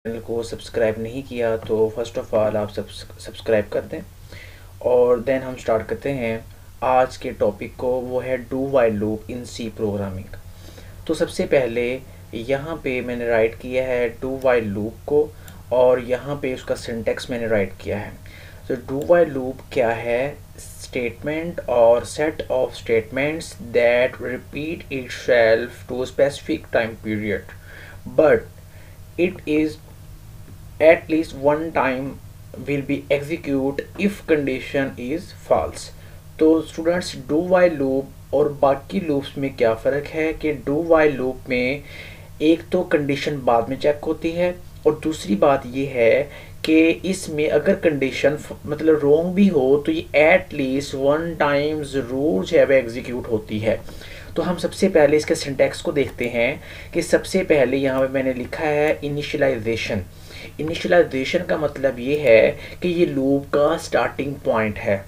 Channel को subscribe नहीं किया तो फर्स्ट ऑफ ऑल आप सब्सक्राइब कर दें और देन हम स्टार्ट करते हैं आज के टॉपिक को। वो है do while loop in C programming. तो सबसे पहले यहाँ पे मैंने राइट किया है डू वाइल लूप को और यहाँ पे उसका सिंटेक्स मैंने राइट किया है। तो डू वाइल लूप क्या है? स्टेटमेंट और set of statements that repeat itself to specific time period but it is at least one time will be execute if condition is false। तो स्टूडेंट्स डू वाइल लूप और बाकी loops में क्या फ़र्क है कि डू वाइल लूप में एक तो कंडीशन बाद में चेक होती है और दूसरी बात ये है कि इसमें अगर कंडीशन मतलब रॉन्ग भी हो तो ये एट लीस्ट वन टाइम ज़रूर जो है वह एग्जीक्यूट होती है। तो हम सबसे पहले इसके सिंटैक्स को देखते हैं कि सबसे पहले यहाँ पे मैंने लिखा है इनिशियलाइजेशन। इनिशियलाइजेशन का मतलब ये है कि ये लूप का स्टार्टिंग पॉइंट है,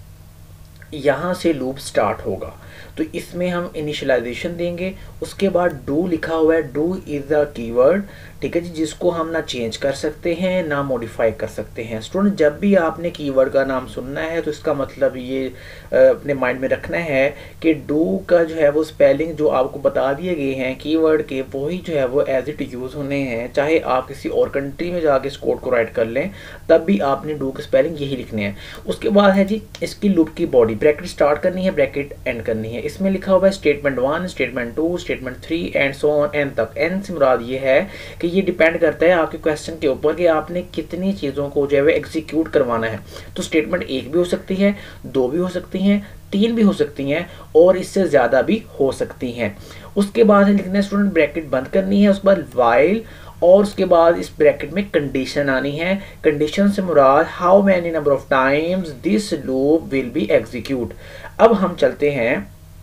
यहाँ से लूप स्टार्ट होगा। तो इसमें हम इनिशियलाइजेशन देंगे। उसके बाद डू लिखा हुआ है, डू इज़ अ कीवर्ड, ठीक है जी, जिसको हम ना चेंज कर सकते हैं ना मॉडिफाई कर सकते हैं। स्टूडेंट जब भी आपने कीवर्ड का नाम सुनना है तो इसका मतलब ये अपने माइंड में रखना है कि डू का जो है वो स्पेलिंग जो आपको बता दिए गए हैं कीवर्ड के वही जो है वो एज इट यूज़ होने हैं। चाहे आप किसी और कंट्री में जाके इस कोड को राइट कर लें तब भी आपने डू के स्पेलिंग यही लिखने हैं। उसके बाद है जी इसकी लूप की बॉडी, ब्रैकेट स्टार्ट करनी है, ब्रैकेट एंड करनी है। इसमें लिखा हुआ है statement 1, statement 2, statement 3 and so on N तक। एन से मुराद ये है कि ये डिपेंड करता है आपके क्वेश्चन के ऊपर कि आपने कितनी चीज़ों को जो है एग्जीक्यूट करवाना है। तो स्टेटमेंट 1 भी हो सकती है, 2 भी हो सकती हैं, 3 भी हो सकती हैं और इससे ज़्यादा भी हो सकती हैं। उसके बाद लिखना है स्टूडेंट ब्रैकेट बंद करनी है, उसके बाद वाइल और उसके बाद इस ब्रैकेट में कंडीशन आनी है। कंडीशन से मुराद how many number of times this loop will be execute. अब हम चलते हैं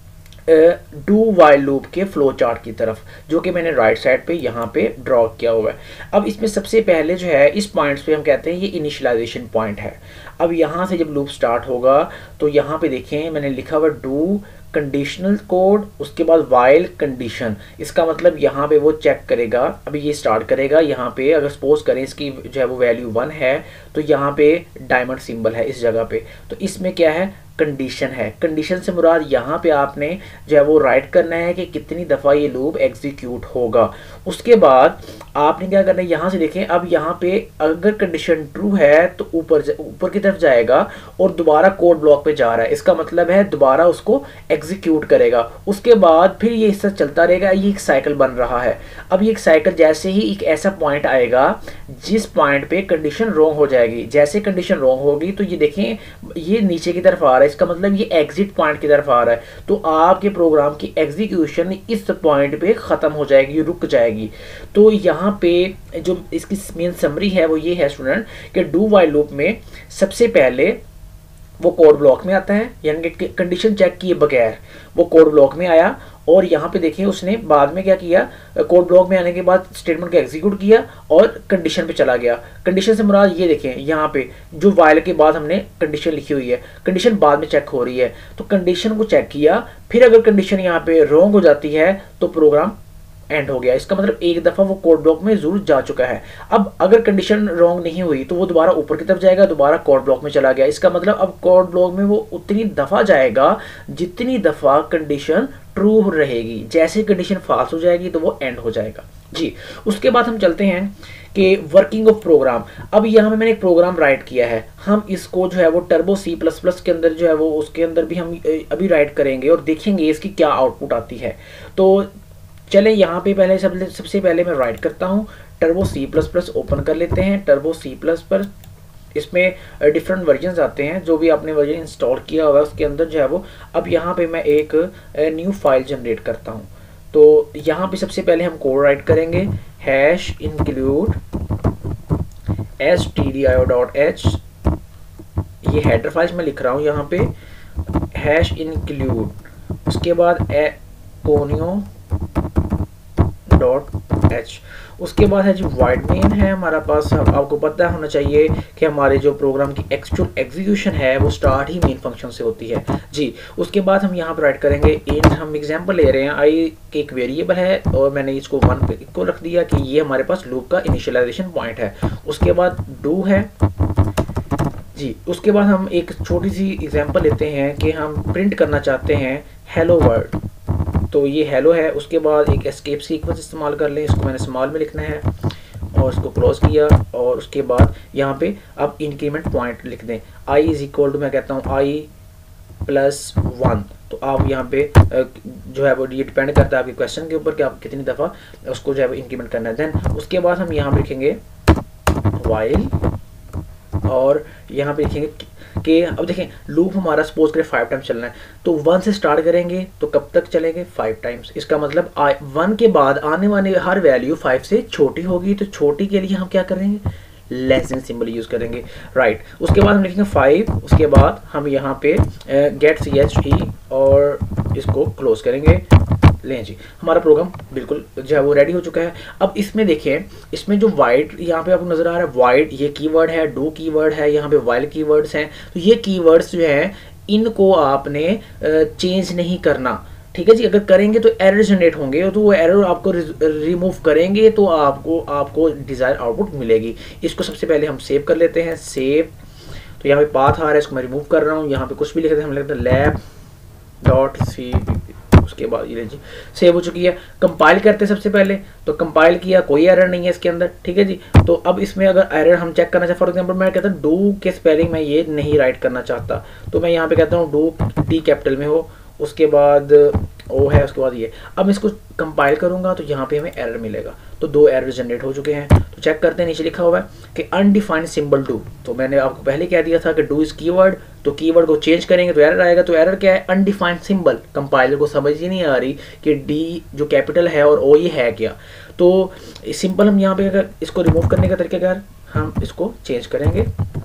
डू वाइल लूप के फ्लो चार्ट की तरफ, जो कि मैंने राइट साइड पे यहाँ पे ड्रॉ किया हुआ है। अब इसमें सबसे पहले जो है इस पॉइंट्स पे हम कहते हैं ये इनिशियलाइजेशन पॉइंट है। अब यहाँ से जब लूप स्टार्ट होगा तो यहाँ पे देखें मैंने लिखा हुआ डू कंडीशनल कोड, उसके बाद वाइल कंडीशन। इसका मतलब यहाँ पे वो चेक करेगा, अभी ये स्टार्ट करेगा। यहाँ पे अगर सपोज करें इसकी जो है वो वैल्यू 1 है तो यहाँ पे डायमंड सिंबल है इस जगह पे, तो इसमें क्या है कंडीशन है। कंडीशन से मुराद यहाँ पे आपने जो है वो राइट करना है कि कितनी दफ़ा ये लूप एग्जीक्यूट होगा। उसके बाद आपने क्या करना है, यहाँ से देखें अब यहाँ पे अगर कंडीशन ट्रू है तो ऊपर की तरफ जाएगा और दोबारा कोड ब्लॉक पे जा रहा है, इसका मतलब है दोबारा उसको एग्जीक्यूट करेगा। उसके बाद फिर ये इससे चलता रहेगा, ये एक साइकिल बन रहा है। अब ये एक साइकिल जैसे ही एक ऐसा पॉइंट आएगा जिस पॉइंट पे कंडीशन रॉन्ग हो जाएगी, जैसे कंडीशन रॉन्ग होगी तो ये देखें ये नीचे की तरफ आ रहा है, इसका मतलब ये एग्जिट पॉइंट की तरफ आ रहा है। तो आपके प्रोग्राम की एग्जीक्यूशन इस पॉइंट पे खत्म हो जाएगी, ये रुक जाएगी। तो यहाँ पे जो इसकी मेन समरी है वो ये है स्टूडेंट कि डू वाइल लूप में सबसे पहले वो कोड ब्लॉक में आता है, यानी कि कंडीशन चेक किए बगैर वो कोड ब्लॉक में आया और यहाँ पे देखिए उसने बाद में क्या किया, कोड ब्लॉक में आने के बाद स्टेटमेंट को एग्जीक्यूट किया और कंडीशन पे चला गया। कंडीशन से मुराद ये देखें यहाँ पे जो वाइल के बाद हमने कंडीशन लिखी हुई है, कंडीशन बाद में चेक हो रही है, तो कंडीशन को चेक किया, फिर अगर कंडीशन यहाँ पे रॉन्ग हो जाती है तो प्रोग्राम एंड हो गया। इसका मतलब एक दफ़ा वो कोड ब्लॉक में जरूर जा चुका है। अब अगर कंडीशन रॉन्ग नहीं हुई तो वो दोबारा ऊपर की तरफ जाएगा, दोबारा कोड ब्लॉक में चला गया। इसका मतलब अब कोड ब्लॉक में वो उतनी दफ़ा जाएगा जितनी दफ़ा कंडीशन ट्रू रहेगी। जैसे कंडीशन फॉल्स हो जाएगी तो वो एंड हो जाएगा जी। उसके बाद हम चलते हैं कि वर्किंग ऑफ प्रोग्राम। अब यहाँ पे मैंने एक प्रोग्राम राइट किया है, हम इसको जो है वो टर्बो C++ के अंदर जो है वो उसके अंदर भी हम अभी राइट करेंगे और देखेंगे इसकी क्या आउटपुट आती है। तो चले यहाँ पे पहले सबसे पहले मैं राइट करता हूँ टर्बो C++ ओपन कर लेते हैं। टर्बो C++ इसमें डिफरेंट वर्जन्स आते हैं, जो भी आपने वर्जन इंस्टॉल किया हुआ है उसके अंदर जो है वो। अब यहाँ पे मैं एक न्यू फाइल जनरेट करता हूँ। तो यहाँ पे सबसे पहले हम कोड राइट करेंगे हैश इंक्लूड stdio.h, ये हेडर फाइल मैं लिख रहा हूँ यहाँ पे हैश इंक्लूड, उसके बाद conio.h, उसके बाद है जी वाइड मेन है हमारा पास। आपको पता होना चाहिए कि हमारे जो प्रोग्राम की एक्चुअल एग्जीक्यूशन है वो स्टार्ट ही मेन फंक्शन से होती है जी। उसके बाद हम यहाँ पर राइट करेंगे इंट, हम एग्जांपल ले रहे हैं आई एक वेरिएबल है और मैंने इसको 1 पे को रख दिया कि ये हमारे पास लूप का इनिशियलाइजेशन पॉइंट है। उसके बाद डू है जी। उसके बाद हम एक छोटी सी एग्जांपल लेते हैं कि हम प्रिंट करना चाहते हैं हेलो वर्ल्ड, तो ये हेलो है। उसके बाद एक एस्केप सीक्वेंस इस्तेमाल कर लें, इसको मैंने स्मॉल में लिखना है और इसको क्लोज किया। और उसके बाद यहाँ पे अब इंक्रीमेंट पॉइंट लिख दें, आई इज इक्वल टू, मैं कहता हूँ आई प्लस 1। तो आप यहाँ पे जो है वो ये डिपेंड करता है आपके क्वेश्चन के ऊपर कि आप कितनी दफ़ा उसको जो है वो इंक्रीमेंट करना है। देन उसके बाद हम यहाँ पे लिखेंगे वाइल और यहाँ पे लिखेंगे कि अब देखें लूप हमारा सपोज करें 5 टाइम्स चलना है, तो 1 से स्टार्ट करेंगे तो कब तक चलेंगे 5 टाइम्स। इसका मतलब 1 के बाद आने वाली हर वैल्यू 5 से छोटी होगी, तो छोटी के लिए हम क्या करेंगे लेस देन सिंबल यूज करेंगे राइट। उसके बाद हम लिखेंगे 5, उसके बाद हम यहाँ पे गेट CHE और इसको क्लोज करेंगे। लें जी, हमारा प्रोग्राम बिल्कुल जो है वो रेडी हो चुका है। अब इसमें देखें, इसमें जो वाइड यहाँ पे आपको नजर आ रहा है, वाइड ये कीवर्ड है, डू कीवर्ड है, यहाँ पे वाइल कीवर्ड्स हैं। तो ये कीवर्ड्स जो हैं इनको आपने चेंज नहीं करना, ठीक है जी। अगर करेंगे तो एरर जनरेट होंगे, तो वो एरर आपको रिमूव करेंगे तो आपको डिजायर आउटपुट मिलेगी। इसको सबसे पहले हम सेव कर लेते हैं, सेव। तो यहाँ पे पाथ आ रहा है, इसको मैं रिमूव कर रहा हूँ। यहाँ पे कुछ भी लिखते हैं, हम लिखते हैं lab.cpp। उसके बाद ये जी सेव हो चुकी है। कंपाइल करते हैं सबसे पहले, तो कंपाइल किया, कोई एरर नहीं है इसके अंदर, ठीक है जी। तो अब इसमें अगर एरर हम चेक करना चाहते, फॉर एग्जांपल मैं कहता हूँ डू के स्पेलिंग मैं ये नहीं राइट करना चाहता, तो मैं यहाँ पे कहता हूँ डू डी कैपिटल में हो, उसके बाद ओ है, उसके बाद ये। अब इसको कंपाइल करूंगा तो यहाँ पे हमें एरर मिलेगा। तो 2 एरर जनरेट हो चुके हैं। तो चेक करते हैं, नीचे लिखा हुआ है कि अनडिफाइंड सिंबल डू। तो मैंने आपको पहले कह दिया था कि डू इज कीवर्ड, तो कीवर्ड को चेंज करेंगे तो एरर आएगा। तो एरर क्या है, अनडिफाइंड सिंबल। कंपाइलर को समझ ही नहीं आ रही कि डी जो कैपिटल है और ओ ये है क्या। तो सिंपल हम यहाँ पे अगर इसको रिमूव करने का तरीका हम इसको चेंज करेंगे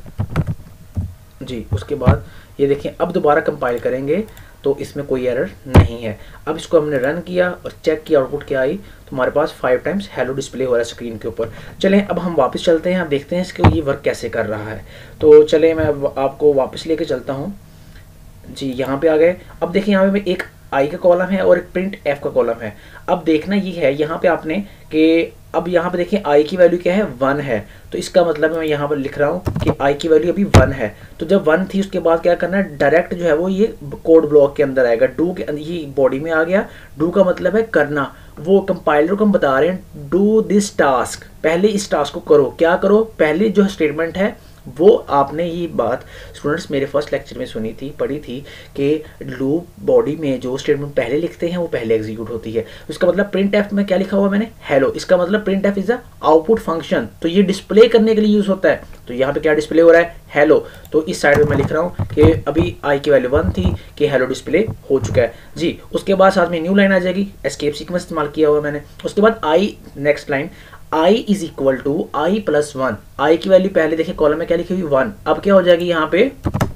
जी। उसके बाद ये देखें, अब दोबारा कंपाइल करेंगे तो इसमें कोई एरर नहीं है। अब इसको हमने रन किया और चेक किया आउटपुट क्या आई, तो हमारे पास 5 टाइम्स हेलो डिस्प्ले हो रहा है स्क्रीन के ऊपर। चलें अब हम वापस चलते हैं, अब देखते हैं इसको ये वर्क कैसे कर रहा है। तो चलें मैं आपको वापस लेके चलता हूँ जी। यहाँ पे आ गए। अब देखिए यहाँ पे एक आई का कॉलम है और एक प्रिंट एफ का कॉलम है। अब देखना ये है यहाँ पे आपने कि अब यहाँ पे देखिए आई की वैल्यू क्या है 1 है, तो इसका मतलब मैं यहाँ पर लिख रहा हूँ कि आई की वैल्यू अभी 1 है। तो जब 1 थी उसके बाद क्या करना है, डायरेक्ट जो है वो ये कोड ब्लॉक के अंदर आएगा, डू के अंदर, ये बॉडी में आ गया। डू का मतलब है करना, वो कंपाइलर को हम बता रहे हैं डू दिस टास्क, पहले इस टास्क को करो। क्या करो, पहले जो स्टेटमेंट है वो आपने ये बात स्टूडेंट्स मेरे फर्स्ट लेक्चर में सुनी थी, पढ़ी थी कि लूप बॉडी में जो स्टेटमेंट पहले लिखते हैं वो पहले एग्जीक्यूट होती है। इसका मतलब प्रिंट एफ में क्या लिखा हुआ मैंने, हेलो। इसका मतलब print F is a output function, तो ये डिस्प्ले करने के लिए यूज होता है। तो यहाँ पे क्या डिस्प्ले हो रहा है, हेलो। तो इस साइड में मैं लिख रहा हूँ कि अभी आई की वैल्यू 1 थी कि हेलो डिस्प्ले हो चुका है जी। उसके बाद साथ में न्यू लाइन आ जाएगी, एस्केप सीक्वेंस इस्तेमाल किया हुआ मैंने। उसके बाद I, next line, i is equal to I plus 1। I की वैल्यू पहले देखिए कॉलम में क्या लिखी हुई 1, अब क्या हो जाएगी यहाँ पे,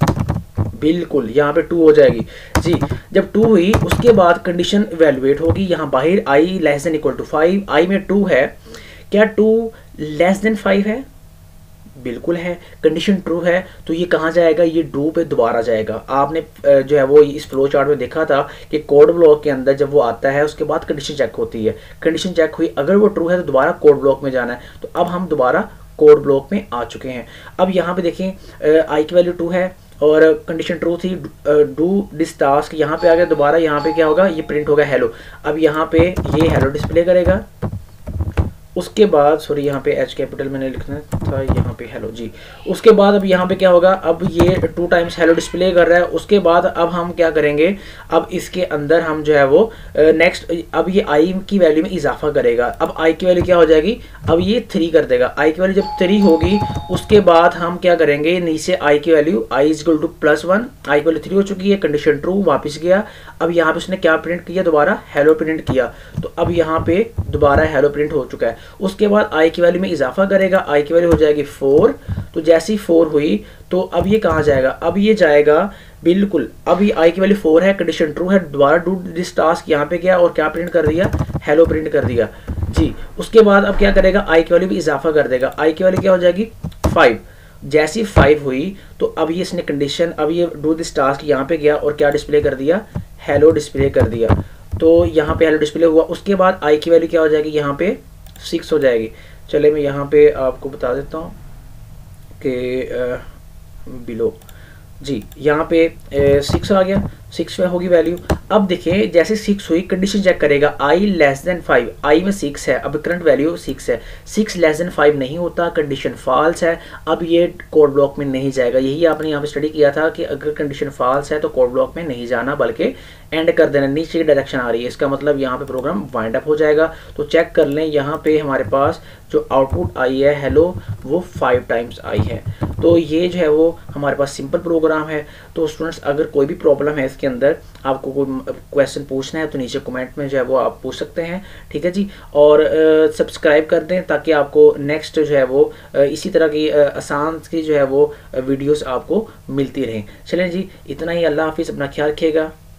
बिल्कुल यहाँ पे 2 हो जाएगी जी। जब 2 हुई उसके बाद कंडीशन इवेलुएट होगी, यहाँ बाहर i less than equal to 5, I में 2 है, क्या 2 लेस देन 5 है, बिल्कुल है। कंडीशन ट्रू है तो ये कहाँ जाएगा, ये डू पे दोबारा जाएगा। आपने जो है वो इस फ्लो चार्ट में देखा था कि कोड ब्लॉक के अंदर जब वो आता है उसके बाद कंडीशन चेक होती है। कंडीशन चेक हुई, अगर वो ट्रू है तो दोबारा कोड ब्लॉक में जाना है। तो अब हम दोबारा कोड ब्लॉक में आ चुके हैं। अब यहाँ पे देखें आई की वैल्यू 2 है और कंडीशन ट्रू थी, डू दिस टास्क, यहाँ पे आ गया दोबारा। यहाँ पे क्या होगा, ये प्रिंट होगा हेलो। अब यहाँ पे ये हेलो डिस्प्ले करेगा। उसके बाद सॉरी यहाँ पे एच कैपिटल मैंने लिखना था, यहाँ पे हेलो जी। उसके बाद अब यहाँ पे क्या होगा, अब ये 2 टाइम्स हेलो डिस्प्ले कर रहा है। उसके बाद अब हम क्या करेंगे, अब इसके अंदर हम जो है वो नेक्स्ट, अब ये आई की वैल्यू में इजाफा करेगा। अब आई की वैल्यू क्या हो जाएगी, अब ये 3 कर देगा। आई की वैल्यू जब 3 होगी उसके बाद हम क्या करेंगे, नीचे आई की value I is equal to +1, I की वैल्यू 3 हो चुकी है, कंडीशन ट्रू, वापस गया। अब यहाँ पे उसने क्या प्रिंट किया, दोबारा हेलो प्रिंट किया। तो अब यहाँ पे दोबारा हेलो प्रिंट हो चुका है। उसके बाद आई की वैल्यू में इजाफा करेगा, आई की वैल्यू हो जाएगी 4। तो जैसी 4 हुई तो अब ये कहाँ जाएगा, अब ये जाएगा बिल्कुल, अब ये आई की वैल्यू 4 है, कंडीशन ट्रू है, दोबारा डू दिस टास्क यहाँ पे गया और क्या प्रिंट कर दिया, हेलो प्रिंट कर दिया। जी। उसके बाद अब क्या करेगा, आई की वैल्यू भी इजाफा कर देगा, आई की वैल्यू क्या हो जाएगी 5। जैसी 5 हुई तो अब ये इसने कंडीशन, अब ये डू दिस टास्क यहाँ पे गया और क्या डिस्प्ले कर दिया, हेलो डिस्प्ले कर दिया। तो यहाँ पे हेलो डिस्प्ले हुआ। उसके बाद आई की वैल्यू क्या हो जाएगी, यहाँ पे 6 हो जाएगी। चले मैं यहाँ पे आपको बता देता हूँ कि बिलो जी, यहाँ पे 6 आ गया, 6 पे होगी वैल्यू। अब देखिए जैसे 6 हुई कंडीशन चेक करेगा, आई लेस देन 5, आई में 6 है, अब करंट वैल्यू 6 है, 6 लेस देन 5 नहीं होता, कंडीशन फॉल्स है। अब ये कोड ब्लॉक में नहीं जाएगा। यही आपने यहाँ पे स्टडी किया था कि अगर कंडीशन फॉल्स है तो कोड ब्लॉक में नहीं जाना बल्कि एंड कर देना। नीचे की डायरेक्शन आ रही है, इसका मतलब यहाँ पे प्रोग्राम वाइंड अप हो जाएगा। तो चेक कर लें, यहाँ पे हमारे पास जो आउटपुट आई है हेलो वो 5 टाइम्स आई है। तो ये जो है वो हमारे पास सिंपल प्रोग्राम है। तो स्टूडेंट्स अगर कोई भी प्रॉब्लम है इसके अंदर, आपको कोई क्वेश्चन पूछना है तो नीचे कमेंट में जो है वो आप पूछ सकते हैं, ठीक है जी। और सब्सक्राइब कर दें ताकि आपको नेक्स्ट जो है वो इसी तरह की आसान की जो है वो वीडियोस आपको मिलती रहें। चलें जी, इतना ही। अल्लाह हाफिज़, अपना ख्याल रखिएगा।